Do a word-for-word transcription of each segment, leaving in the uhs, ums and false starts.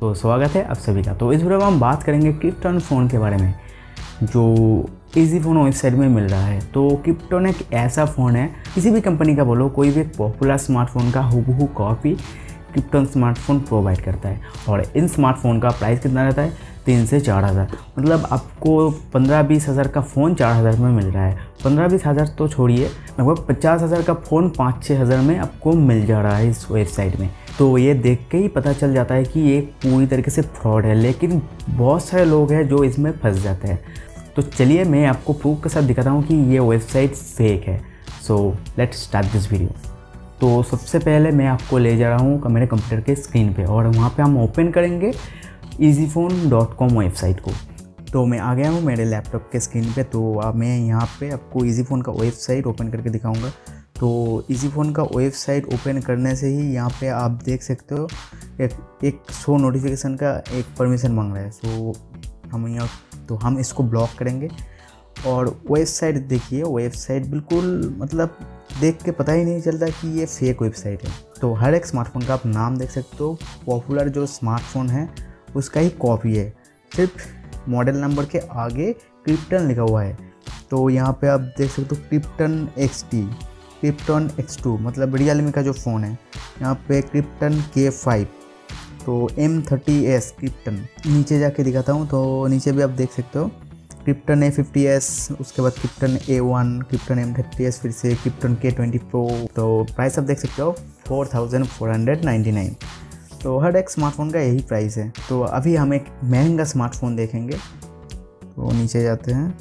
तो स्वागत है आप सभी का। तो इस वीडियो में हम बात करेंगे क्रिप्टन फ़ोन के बारे में जो इजी फ़ोन वेबसाइट में मिल रहा है। तो क्रिप्टन एक ऐसा फ़ोन है, किसी भी कंपनी का बोलो, कोई भी एक पॉपुलर स्मार्टफोन का हूबहू कॉपी क्रिप्टन स्मार्टफोन प्रोवाइड करता है। और इन स्मार्टफोन का प्राइस कितना रहता है? तीन से चार हज़ार, मतलब आपको पंद्रह बीस हज़ार का फ़ोन चार हज़ार में मिल रहा है। पंद्रह बीस हज़ार तो छोड़िए, लगभग पचास हज़ार का फ़ोन पाँच छः हज़ार में आपको मिल जा रहा है इस वेबसाइट में। तो ये देख के ही पता चल जाता है कि ये पूरी तरीके से फ्रॉड है, लेकिन बहुत सारे लोग हैं जो इसमें फंस जाते हैं। तो चलिए मैं आपको प्रूफ के साथ दिखाता हूँ कि ये वेबसाइट फेक है। So let's start this video. तो सबसे पहले मैं आपको ले जा रहा हूँ मेरे कंप्यूटर के स्क्रीन पे, और वहाँ पे हम ओपन करेंगे ईजीफोन डॉट कॉम वेबसाइट को। तो मैं आ गया हूँ मेरे लैपटॉप के स्क्रीन पे। तो अब मैं यहाँ पे आपको ईजीफोन का वेबसाइट ओपन करके दिखाऊंगा। तो ईजीफोन का वेबसाइट ओपन करने से ही यहाँ पे आप देख सकते हो एक एक शो नोटिफिकेशन का एक परमिशन मांग रहा है। सो हम यहाँ तो हम इसको ब्लॉक करेंगे। और वेबसाइट देखिए, वेबसाइट बिल्कुल मतलब देख के पता ही नहीं चलता कि ये फेक वेबसाइट है। तो हर एक स्मार्टफोन का आप नाम देख सकते हो, पॉपुलर जो स्मार्टफोन है उसका ही कॉपी है, सिर्फ मॉडल नंबर के आगे क्रिप्टन लिखा हुआ है। तो यहाँ पे आप देख सकते हो Krypton X T, Krypton X two, मतलब रियलमी का जो फ़ोन है। यहाँ पे क्रिप्टन के फाइव, तो एम थर्टी एस क्रिप्टन। नीचे जाके दिखाता हूँ, तो नीचे भी आप देख सकते हो क्रिप्टन ए फिफ्टी एस, उसके बाद Krypton A one, Krypton M thirty S, फिर से क्रिप्टन के ट्वेंटी प्रो। तो प्राइस आप देख सकते हो four thousand four hundred ninety nine. तो हर एक स्मार्टफोन का यही प्राइस है। तो अभी हम एक महंगा स्मार्टफोन देखेंगे। तो नीचे जाते हैं,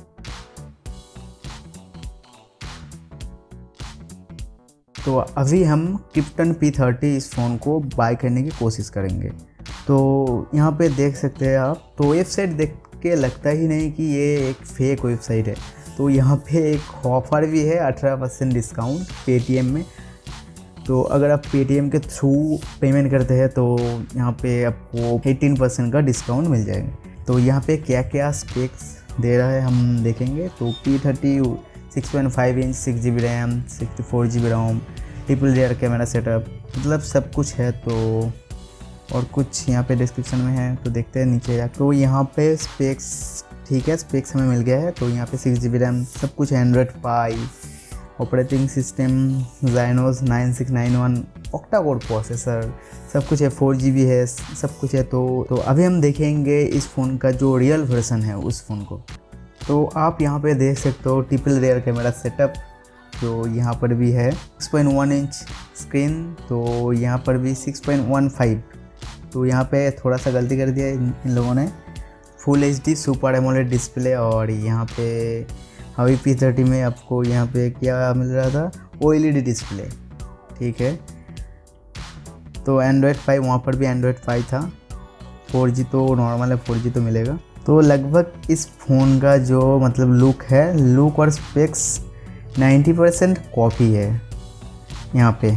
तो अभी हम क्रिप्टन पी थर्टी इस फ़ोन को बाय करने की कोशिश करेंगे। तो यहाँ पे देख सकते हैं आप, तो वेबसाइट देख के लगता ही नहीं कि ये एक फेक वेबसाइट है। तो यहाँ पे एक ऑफ़र भी है, अठारह परसेंट डिस्काउंट पेटीएम में। तो अगर आप पेटीएम के थ्रू पेमेंट करते हैं तो यहाँ पे आपको अठारह परसेंट का डिस्काउंट मिल जाएगा। तो यहाँ पे क्या क्या स्पेक्स दे रहा है हम देखेंगे। तो P thirty six point five inch, six G B RAM, sixty four G B ROM, triple rear camera setup, मतलब सब कुछ है। तो और कुछ यहाँ पे डिस्क्रिप्शन में है, तो देखते हैं नीचे जा। तो यहाँ पे स्पेक्स ठीक है, स्पेक्स हमें मिल गया है। तो यहाँ पे सिक्स जी बी रैम, सब कुछ है, Android five, operating system Exynos nine six nine one, octa core processor, सब कुछ है, फोर जी बी है, सब कुछ है। तो तो अभी हम देखेंगे इस फ़ोन का जो रियल वर्जन है उस फ़ोन को। तो आप यहाँ पे देख सकते हो ट्रिपल रियर कैमरा सेटअप, जो यहाँ पर भी है, six point one inch screen, तो यहाँ पर भी सिक्स पॉइंट वन फाइव। तो यहाँ पे थोड़ा सा गलती कर दिया इन, इन लोगों ने, full H D super AMOLED display. और यहाँ पे अभी पी थर्टी में आपको यहाँ पे क्या मिल रहा था, O L E D display, ठीक है। तो एंड्रॉयड फाइव, वहाँ पर भी एंड्रॉयड फाइव था। फोर जी तो नॉर्मल है, फोर जी तो मिलेगा। तो लगभग इस फ़ोन का जो मतलब लुक है, लुक और स्पेक्स नाइन्टी परसेंट कॉपी है। यहाँ पे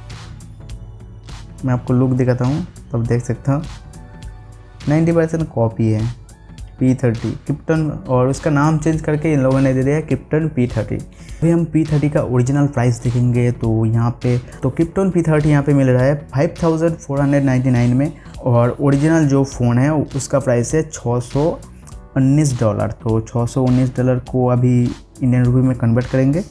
मैं आपको लुक दिखाता हूँ, तब तो देख सकता हूँ नाइन्टी परसेंट कॉपी है पी थर्टी क्रिप्टन, और उसका नाम चेंज करके इन लोगों ने दे दिया है क्रिप्टन पी थर्टी। अभी हम पी थर्टी का ओरिजिनल प्राइस देखेंगे। तो यहाँ पे तो क्रिप्टन पी थर्टी यहाँ पे मिल रहा है five thousand four hundred ninety nine में, और ओरिजिनल जो फ़ोन है उसका प्राइस है छः सौ उन्नीस डॉलर। तो छः सौ उन्नीस डॉलर को अभी इंडियन रुपये में कन्वर्ट करेंगे।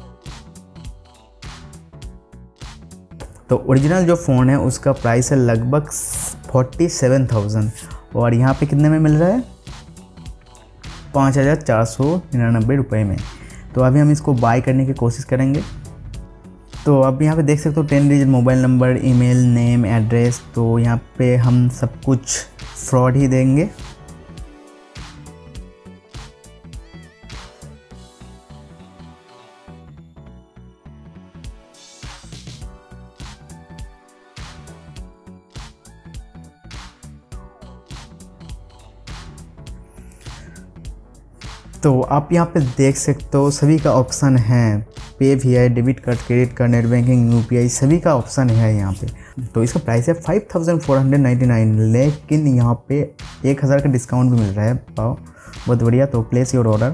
तो ओरिजिनल जो फ़ोन है उसका प्राइस है लगभग फोर्टी सेवन थाउजेंड, और यहाँ पे कितने में मिल रहा है? पाँच हज़ार चार सौ निन्यानबे रुपये में। तो अभी हम इसको बाय करने की कोशिश करेंगे। तो अब यहाँ पे देख सकते हो ten digit mobile number, email, name, address. तो यहाँ पे हम सब कुछ फ्रॉड ही देंगे। तो आप यहाँ पे देख सकते हो सभी का ऑप्शन है, पे भी है, debit card, credit card, net banking, U P I, सभी का ऑप्शन है यहाँ पे। तो इसका प्राइस है five thousand four hundred ninety nine, लेकिन यहाँ पे एक हज़ार का डिस्काउंट भी मिल रहा है। पाओ बहुत बढ़िया। तो place your order.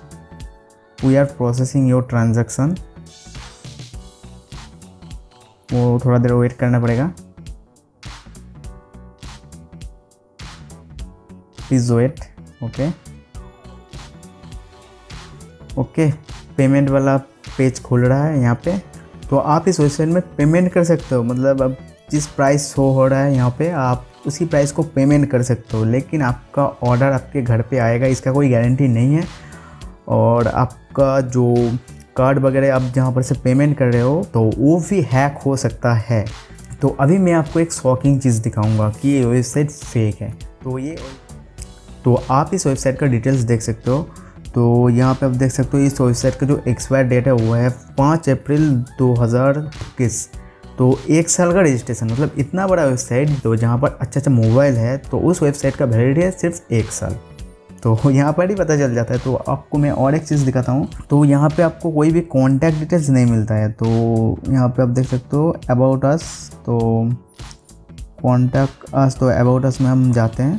We are processing your transaction. वो थोड़ा देर वेट करना पड़ेगा। Please wait. Okay okay payment वाला पेज खुल रहा है यहाँ पे। तो आप इस वेबसाइट में पेमेंट कर सकते हो, मतलब अब जिस प्राइस शो हो रहा है यहाँ पे आप उसी प्राइस को पेमेंट कर सकते हो, लेकिन आपका ऑर्डर आपके घर पे आएगा इसका कोई गारंटी नहीं है। और आपका जो कार्ड वगैरह आप जहाँ पर से पेमेंट कर रहे हो तो वो भी हैक हो सकता है। तो अभी मैं आपको एक शॉकिंग चीज़ दिखाऊंगा कि ये वेबसाइट फेक है। तो ये तो आप इस वेबसाइट का डिटेल्स देख सकते हो। तो यहाँ पे आप देख सकते हो इस वेबसाइट का जो एक्सपायर डेट है वो है पाँच अप्रैल दो हज़ार इक्कीस। तो एक साल का रजिस्ट्रेशन, मतलब इतना बड़ा वेबसाइट तो जहाँ पर अच्छा अच्छा मोबाइल है, तो उस वेबसाइट का वैलिडिटी है सिर्फ एक साल। तो यहाँ पर ही पता चल जाता है। तो आपको मैं और एक चीज़ दिखाता हूँ। तो यहाँ पे आपको कोई भी कॉन्टैक्ट डिटेल्स नहीं मिलता है। तो यहाँ पे आप देख सकते हो अबाउट अस, तो कॉन्टैक्ट अस, तो अबाउट अस में हम जाते हैं।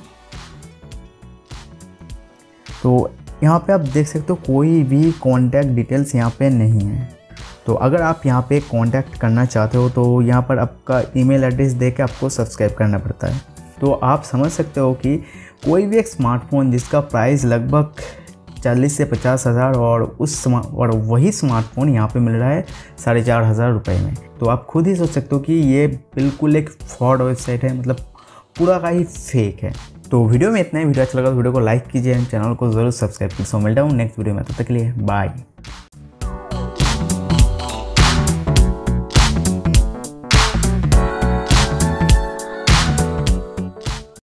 तो यहाँ पे आप देख सकते हो कोई भी कॉन्टैक्ट डिटेल्स यहाँ पे नहीं है। तो अगर आप यहाँ पे कांटेक्ट करना चाहते हो तो यहाँ पर आपका ईमेल एड्रेस दे के आपको सब्सक्राइब करना पड़ता है। तो आप समझ सकते हो कि कोई भी एक स्मार्टफोन जिसका प्राइस लगभग चालीस से पचास हज़ार और उस और वही स्मार्टफोन यहाँ पे मिल रहा है साढ़े चार हज़ार रुपये में। तो आप खुद ही सोच सकते हो कि ये बिल्कुल एक फ्रॉड वेबसाइट है, मतलब पूरा का ही फेक है। तो वीडियो में इतना ही। वीडियो अच्छा लगा तो वीडियो को लाइक कीजिए, चैनल को ज़रूर सब्सक्राइब कीजिए। सो मिलता हूँ नेक्स्ट वीडियो में, तब तक के लिए बाय।